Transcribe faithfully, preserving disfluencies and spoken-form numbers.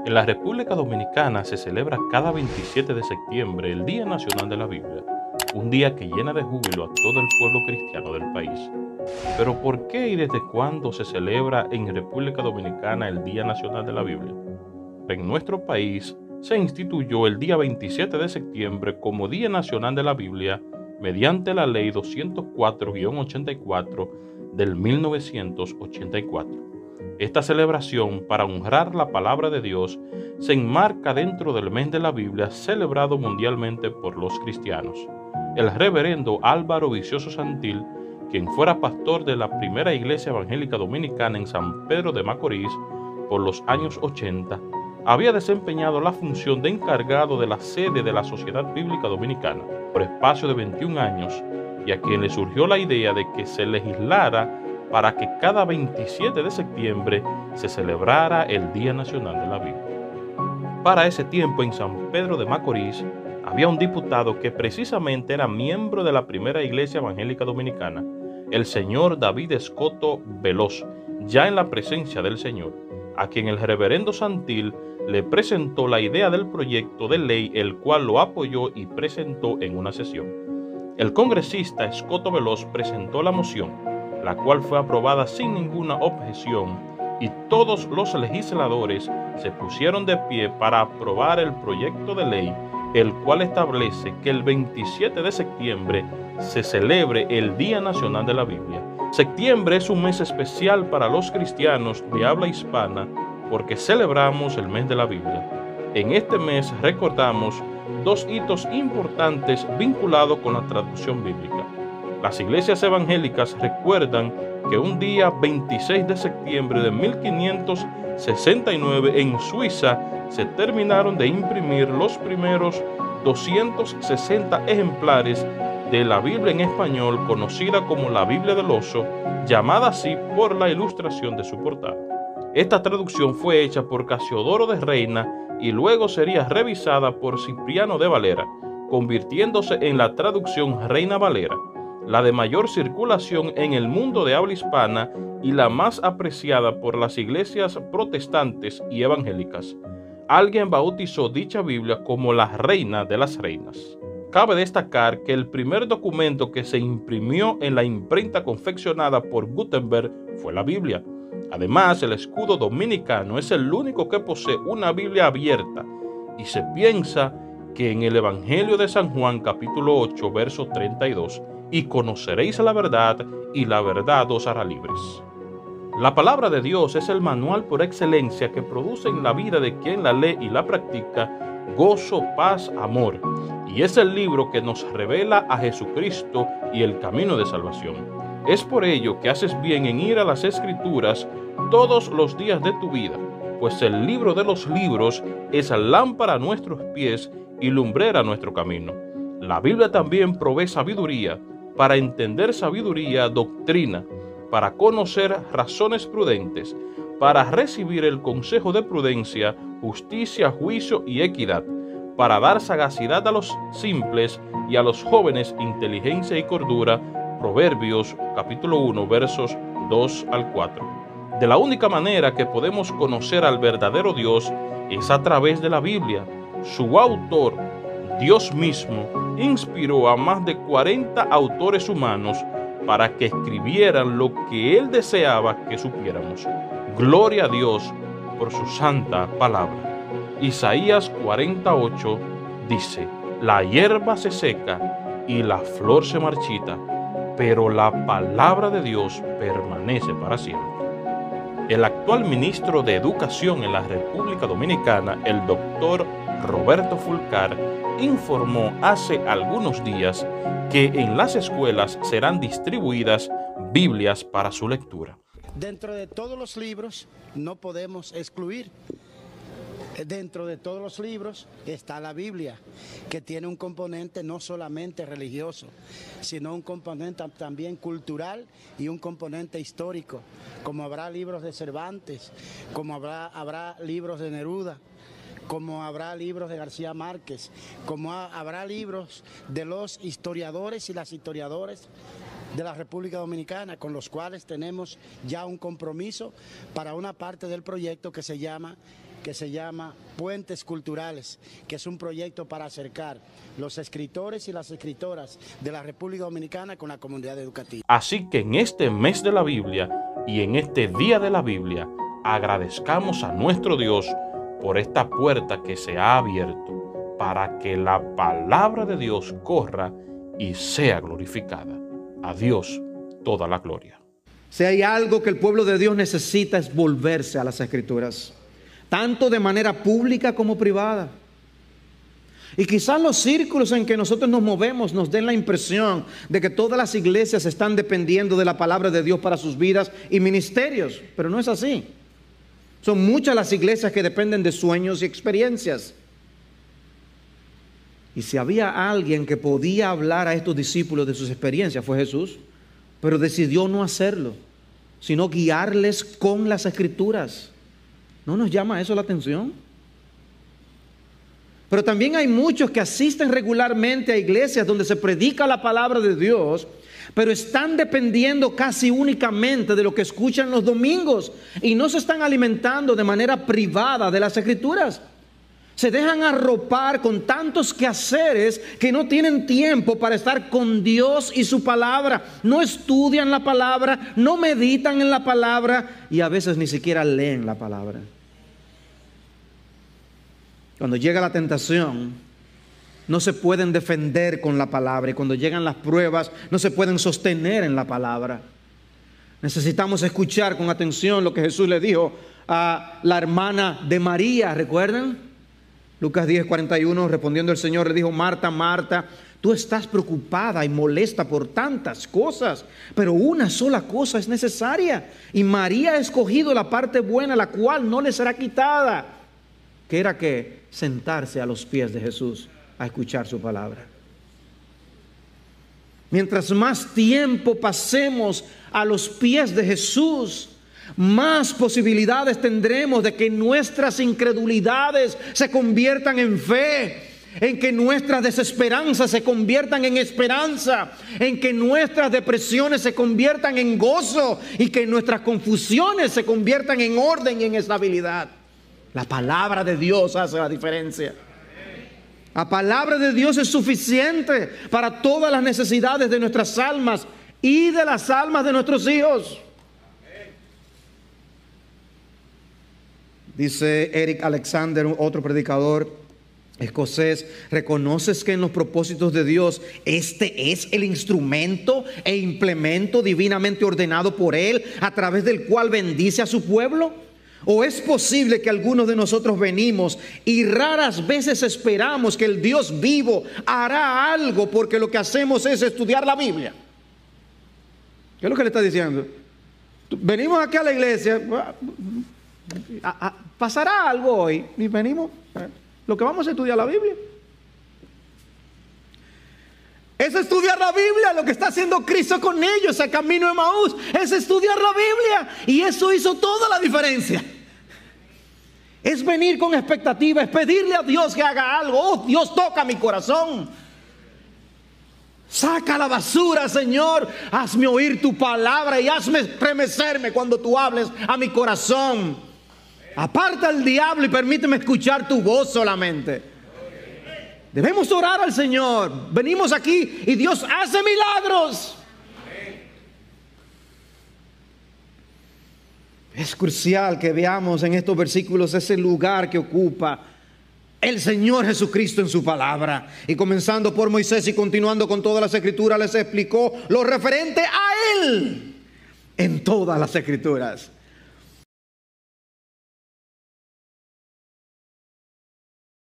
En la República Dominicana se celebra cada veintisiete de septiembre el Día Nacional de la Biblia, un día que llena de júbilo a todo el pueblo cristiano del país. Pero ¿por qué y desde cuándo se celebra en República Dominicana el Día Nacional de la Biblia? En nuestro país se instituyó el día veintisiete de septiembre como Día Nacional de la Biblia mediante la Ley doscientos cuatro guión ochenta y cuatro del mil novecientos ochenta y cuatro. Esta celebración, para honrar la palabra de Dios, se enmarca dentro del mes de la Biblia celebrado mundialmente por los cristianos. El reverendo Álvaro Vicioso Santil, quien fuera pastor de la primera iglesia evangélica dominicana en San Pedro de Macorís por los años ochenta, había desempeñado la función de encargado de la sede de la Sociedad Bíblica Dominicana por espacio de veintiún años, y a quien le surgió la idea de que se legislara para que cada veintisiete de septiembre se celebrara el Día Nacional de la Biblia. Para ese tiempo, en San Pedro de Macorís, había un diputado que precisamente era miembro de la primera iglesia evangélica dominicana, el señor David Escoto Veloz, ya en la presencia del Señor, a quien el reverendo Santil le presentó la idea del proyecto de ley, el cual lo apoyó y presentó en una sesión. El congresista Escoto Veloz presentó la moción, la cual fue aprobada sin ninguna objeción, y todos los legisladores se pusieron de pie para aprobar el proyecto de ley, el cual establece que el veintisiete de septiembre se celebre el Día Nacional de la Biblia. Septiembre es un mes especial para los cristianos de habla hispana porque celebramos el mes de la Biblia. En este mes recordamos dos hitos importantes vinculados con la traducción bíblica. Las iglesias evangélicas recuerdan que un día veintiséis de septiembre de mil quinientos sesenta y nueve en Suiza se terminaron de imprimir los primeros doscientos sesenta ejemplares de la Biblia en español, conocida como la Biblia del Oso, llamada así por la ilustración de su portada. Esta traducción fue hecha por Casiodoro de Reina y luego sería revisada por Cipriano de Valera, convirtiéndose en la traducción Reina Valera, la de mayor circulación en el mundo de habla hispana y la más apreciada por las iglesias protestantes y evangélicas. Alguien bautizó dicha Biblia como la Reina de las Reinas. Cabe destacar que el primer documento que se imprimió en la imprenta confeccionada por Gutenberg fue la Biblia. Además, el escudo dominicano es el único que posee una Biblia abierta, y se piensa que en el Evangelio de San Juan capítulo ocho, verso treinta y dos, y conoceréis la verdad, y la verdad os hará libres. La palabra de Dios es el manual por excelencia que produce en la vida de quien la lee y la practica gozo, paz, amor, y es el libro que nos revela a Jesucristo y el camino de salvación. Es por ello que haces bien en ir a las Escrituras todos los días de tu vida, pues el libro de los libros es lámpara a nuestros pies y lumbrera a nuestro camino. La Biblia también provee sabiduría, para entender sabiduría, doctrina, para conocer razones prudentes, para recibir el consejo de prudencia, justicia, juicio y equidad, para dar sagacidad a los simples y a los jóvenes inteligencia y cordura. Proverbios capítulo uno, versos dos al cuatro. De la única manera que podemos conocer al verdadero Dios es a través de la Biblia. Su autor, Dios mismo, inspiró a más de cuarenta autores humanos para que escribieran lo que Él deseaba que supiéramos. Gloria a Dios por su santa palabra. Isaías cuarenta y ocho dice: la hierba se seca y la flor se marchita, pero la palabra de Dios permanece para siempre. El actual ministro de Educación en la República Dominicana, el doctor Roberto Fulcar, informó hace algunos días que en las escuelas serán distribuidas Biblias para su lectura. Dentro de todos los libros no podemos excluir. Dentro de todos los libros está la Biblia, que tiene un componente no solamente religioso, sino un componente también cultural y un componente histórico, como habrá libros de Cervantes, como habrá, habrá libros de Neruda, como habrá libros de García Márquez, como habrá libros de los historiadores y las historiadoras de la República Dominicana, con los cuales tenemos ya un compromiso para una parte del proyecto que se llama que se llama Puentes Culturales, que es un proyecto para acercar los escritores y las escritoras de la República Dominicana con la comunidad educativa. Así que en este mes de la Biblia y en este día de la Biblia, agradezcamos a nuestro Dios por esta puerta que se ha abierto para que la palabra de Dios corra y sea glorificada. A Dios toda la gloria. Si hay algo que el pueblo de Dios necesita es volverse a las Escrituras, tanto de manera pública como privada. Y quizás los círculos en que nosotros nos movemos nos den la impresión de que todas las iglesias están dependiendo de la palabra de Dios para sus vidas y ministerios, pero no es así. Son muchas las iglesias que dependen de sueños y experiencias. Y si había alguien que podía hablar a estos discípulos de sus experiencias, fue Jesús, pero decidió no hacerlo, sino guiarles con las Escrituras. ¿No nos llama eso la atención? Pero también hay muchos que asisten regularmente a iglesias donde se predica la palabra de Dios, pero están dependiendo casi únicamente de lo que escuchan los domingos y no se están alimentando de manera privada de las Escrituras. Se dejan arropar con tantos quehaceres que no tienen tiempo para estar con Dios y su palabra. No estudian la palabra, no meditan en la palabra y a veces ni siquiera leen la palabra. Cuando llega la tentación, no se pueden defender con la palabra, y cuando llegan las pruebas, no se pueden sostener en la palabra. Necesitamos escuchar con atención lo que Jesús le dijo a la hermana de María, ¿recuerdan? Lucas diez, cuarenta y uno, respondiendo el Señor le dijo: Marta, Marta, tú estás preocupada y molesta por tantas cosas, pero una sola cosa es necesaria, y María ha escogido la parte buena, la cual no le será quitada, que era que sentarse a los pies de Jesús a escuchar su palabra. Mientras más tiempo pasemos a los pies de Jesús, más posibilidades tendremos de que nuestras incredulidades se conviertan en fe, en que nuestras desesperanzas se conviertan en esperanza, en que nuestras depresiones se conviertan en gozo y que nuestras confusiones se conviertan en orden y en estabilidad. La palabra de Dios hace la diferencia. La palabra de Dios es suficiente para todas las necesidades de nuestras almas y de las almas de nuestros hijos. Dice Eric Alexander, otro predicador escocés: ¿reconoces que en los propósitos de Dios este es el instrumento e implemento divinamente ordenado por Él, a través del cual bendice a su pueblo? ¿O es posible que algunos de nosotros venimos y raras veces esperamos que el Dios vivo hará algo porque lo que hacemos es estudiar la Biblia? ¿Qué es lo que le está diciendo? Venimos aquí a la iglesia, a, a, pasará algo hoy y venimos, lo que vamos a estudiar la Biblia. Es estudiar la Biblia. Lo que está haciendo Cristo con ellos, el camino de Maús, es estudiar la Biblia, y eso hizo toda la diferencia. Es venir con expectativa, es pedirle a Dios que haga algo. Oh, Dios, toca mi corazón, saca la basura, Señor, hazme oír tu palabra y hazme estremecerme cuando tú hables a mi corazón. Aparta al diablo y permíteme escuchar tu voz solamente. Debemos orar al Señor. Venimos aquí y Dios hace milagros. Es crucial que veamos en estos versículos ese lugar que ocupa el Señor Jesucristo en su palabra. Y comenzando por Moisés y continuando con todas las Escrituras, les explicó lo referente a Él en todas las Escrituras.